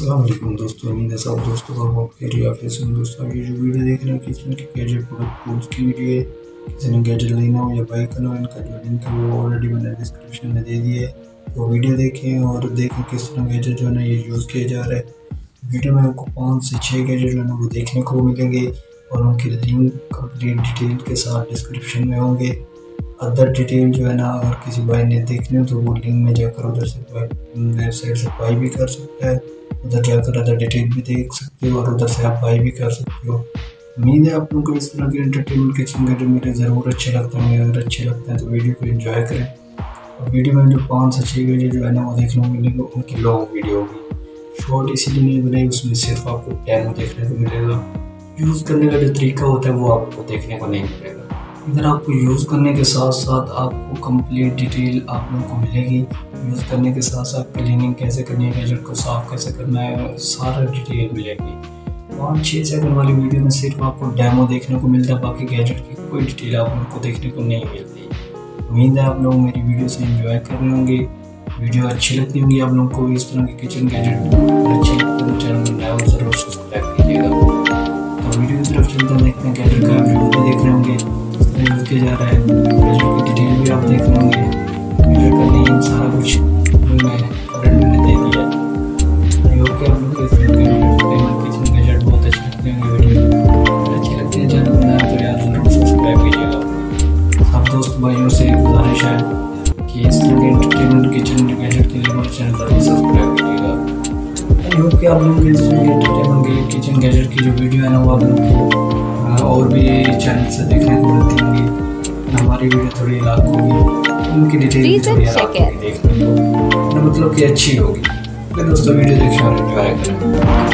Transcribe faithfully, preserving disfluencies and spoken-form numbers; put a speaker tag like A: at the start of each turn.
A: अस्सलाम वालेकुम दोस्तों, उम्मीद है सब दोस्तों का बहुत खैरियत से हैं। दोस्तों ये जो वीडियो देख रहे हैं किचन के गैजेट प्रोडक्ट टूल्स की वीडियो है। किसी ने गैजेट लेना हो या बाई करना हो, इनका जो लिंक है वो ऑलरेडी मैंने डिस्क्रिप्शन में दे दिया है। तो वीडियो देखें और देखें किस तरह गैजेट जो है ना ये यूज़ किया जा रहा है। वीडियो में आपको पाँच से छः गैजेट जो है ना वो देखने को मिलेंगे और उनकी लिंक कंप्लीट डिटेल के साथ डिस्क्रिप्शन में होंगे। अदर डिटेल जो है ना अगर किसी भाई ने देखने हो तो वो लिंक में जाकर उधर से वेबसाइट से बाई भी कर सकता है, उधर जाकर अदर डिटेल भी देख सकते हो और उधर से आप बाई भी कर सकते हो। उम्मीद है आप लोगों को इस तरह के एंटरटेनमेंट किचन गैजेट मेरे ज़रूर अच्छे लगते हैं। मेरे अगर अच्छे लगते हैं तो वीडियो को एंजॉय करें। और वीडियो में जो पाँच से छः गैजेट जो है ना वो देखने को मिलेंगे, उनकी लॉन्ग वीडियो होगी। शॉर्ट इसीलिए नहीं बनाई, उसमें सिर्फ आपको डेमो देखने को मिलेगा। यूज़ करने का जो तरीका होता है वो आपको देखने को नहीं मिलेगा। इधर आपको यूज़ करने के साथ साथ आपको कंप्लीट डिटेल आप लोगों को मिलेगी। यूज़ करने के साथ साथ क्लीनिंग कैसे करनी है, गैजेट को साफ़ कैसे करना है, सारा डिटेल मिलेगी। पाँच छः सेकंड वाली वीडियो में सिर्फ आपको डेमो देखने को मिलता है, बाकी गैजेट की कोई डिटेल आप लोगों को देखने को नहीं मिलती। उम्मीद है आप लोग मेरी वीडियो से एंजॉय कर रहे होंगे। वीडियो अच्छी लगती होंगी आप लोगों को इस तरह के किचन गैजेट अच्छे लगते हैं तो चैनल को नया ज़रूर सब्सक्राइब कीजिएगा। तो वीडियो की तरफ चलते हैं, देखते हैं गैजेट का वीडियो देख रहे होंगे यूज़ किया जा रहा है। गैजेट की डिटेल भी आप देख लेंगे। गैजेट का नेम सारा कुछ मैं ऑलरेडी मैंने दे दिया है। आई होप कि आप लोग को इस किचन गैजेट बहुत अच्छे लगते होंगे। वीडियो अगर अच्छी लगती है चैनल को नया तो यार ज़रूर सब्सक्राइब कीजिएगा। सब दोस्त भाइयों से गुजारिश है कि इस तरह के एंटरटेनमेंट किचन गैजेट के लिए हमारे चैनल ज़रूर सब्सक्राइब कीजिएगा। आई होप कि आप लोगों को इस तरह के एंटरटेनमेंट किचन गैजेट की जो वीडियो है ना वो आप लोगों को और भी चैनल से देखने को मिलती होंगी। हमारी वीडियो थोड़ी अलग होगी, उनकी डिटेल थोड़ी अलग होगी देखने को, मतलब कि अच्छी होगी। दोस्तों वीडियो देखिए और एंजॉय करें।